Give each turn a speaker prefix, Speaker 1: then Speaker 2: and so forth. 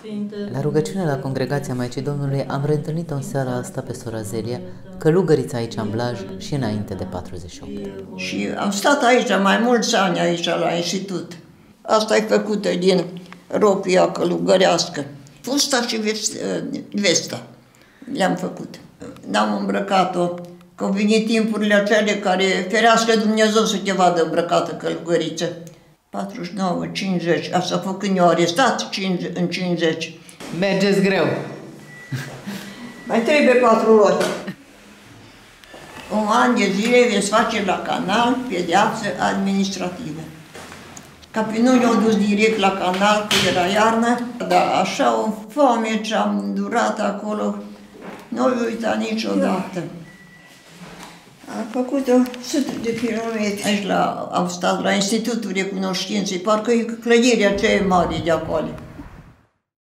Speaker 1: La rugăciune la congregația Maicii Domnului am reîntâlnit-o în seara asta pe sora Zelia, călugărița aici în Blaj și înainte de 48.
Speaker 2: Și am stat aici mai mulți ani aici la institut. Asta e făcută din ropia călugărească. Fusta și vesta le-am făcut. N-am îmbrăcat-o, că au venit timpurile acele care ferească Dumnezeu să te vadă îmbrăcată călugăriță. 49, 50, asta a fost când i-au arestat în 50.
Speaker 1: Mergeți greu!
Speaker 2: Mai trebuie 4 luni. Un an de zile veți face la canal pedeapsă administrativă. Ca pe noi ne-au dus direct la canal, că era iarnă, dar așa o foame ce am îndurat acolo, nu o uita niciodată. Am făcut 100 de kilometri. Aici am stat la Institutul Recunoștinței, parcă e clădirea cea mare de acolo.